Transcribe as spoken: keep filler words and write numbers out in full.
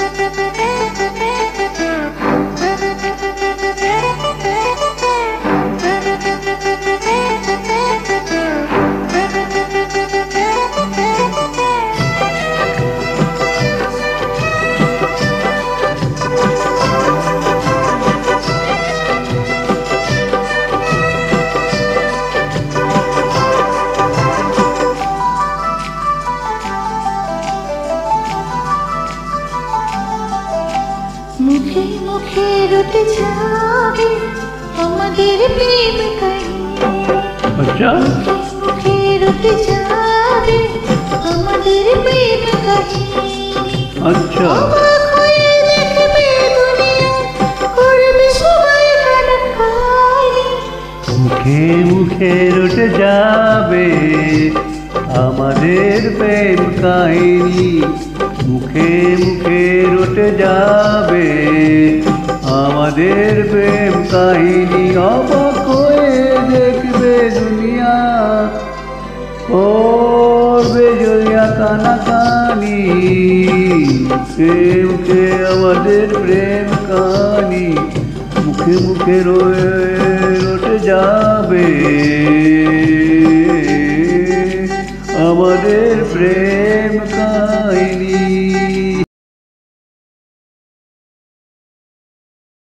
মুখে মুখে রটে যাবে আমাদের প্রেম কাহিনী। আচ্ছা, মুখে রটে যাবে আমাদের প্রেম কাহিনী। আচ্ছা, অবাক হয়ে দেখবে দুনিয়া, করবে সবাই কানাকানি। মুখে মুখে রটে যাবে আমাদের প্রেম কাহিনী। মুখে মুখে রটে যাবে আমাদের প্রেম কাহিনী। অবাক হয়ে দেখবে দুনিয়া, করবে জড়িয়া কানাকানি। মুখে মুখে আমাদের প্রেম কাহিনী, মুখে মুখে রয়ে রটে যাবে আমাদের